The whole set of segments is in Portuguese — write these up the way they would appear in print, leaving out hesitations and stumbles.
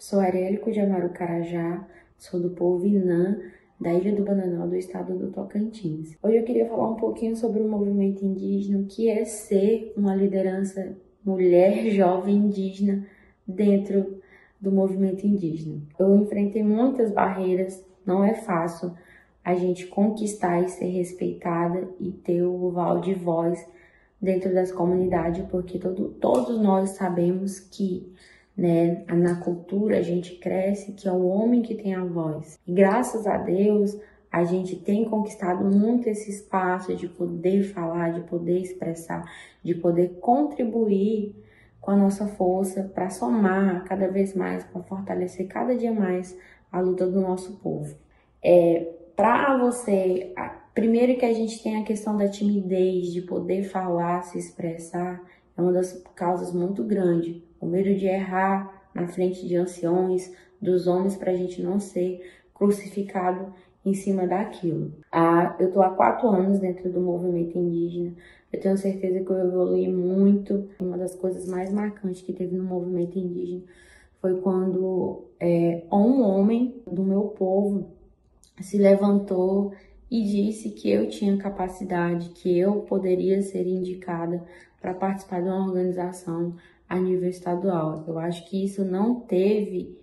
Sou Arielle de Amaro Carajá, sou do povo Inã, da Ilha do Bananal, do estado do Tocantins. Hoje eu queria falar um pouquinho sobre o movimento indígena, o que é ser uma liderança mulher jovem indígena dentro do movimento indígena. Eu enfrentei muitas barreiras, não é fácil a gente conquistar e ser respeitada e ter o lugar de voz dentro das comunidades, porque todos nós sabemos que, né, na cultura a gente cresce que é o homem que tem a voz. E graças a Deus a gente tem conquistado muito esse espaço de poder falar, de poder expressar, de poder contribuir com a nossa força para somar cada vez mais, para fortalecer cada dia mais a luta do nosso povo. Para você, primeiro que a gente tem a questão da timidez, de poder falar, se expressar, é uma das causas muito grandes. O medo de errar na frente de anciões, dos homens, para a gente não ser crucificado em cima daquilo. Eu estou há 4 anos dentro do movimento indígena. Eu tenho certeza que eu evolui muito. Uma das coisas mais marcantes que teve no movimento indígena foi quando um homem do meu povo se levantou e disse que eu tinha capacidade, que eu poderia ser indicada para participar de uma organização a nível estadual. Eu acho que isso não teve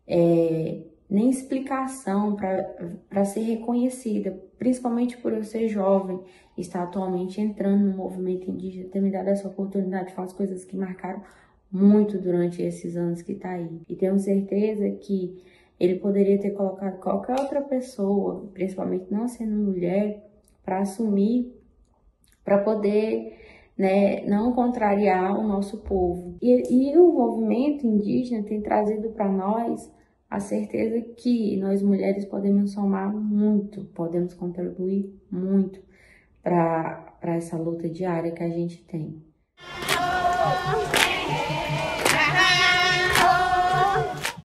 nem explicação para ser reconhecida, principalmente por eu ser jovem, estar atualmente entrando no movimento indígena, ter me dado essa oportunidade de fazer coisas que marcaram muito durante esses anos que está aí. E tenho certeza que ele poderia ter colocado qualquer outra pessoa, principalmente não sendo mulher, para assumir, para poder, né, não contrariar o nosso povo. E o movimento indígena tem trazido para nós a certeza que nós mulheres podemos somar muito, podemos contribuir muito para essa luta diária que a gente tem.